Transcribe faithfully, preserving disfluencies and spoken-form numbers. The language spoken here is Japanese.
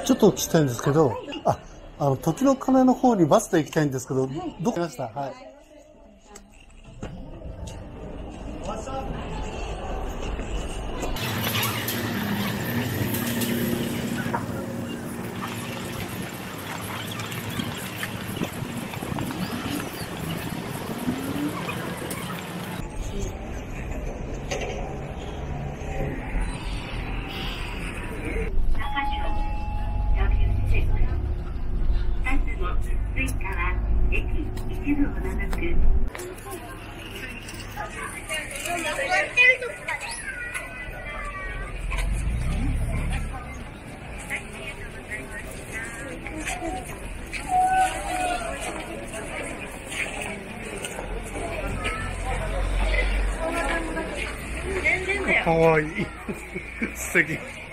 ちょっと聞きたいんですけど、あ、あの、時の鐘の方にバスで行きたいんですけど、どこ来ました？はい。かわいい。素敵。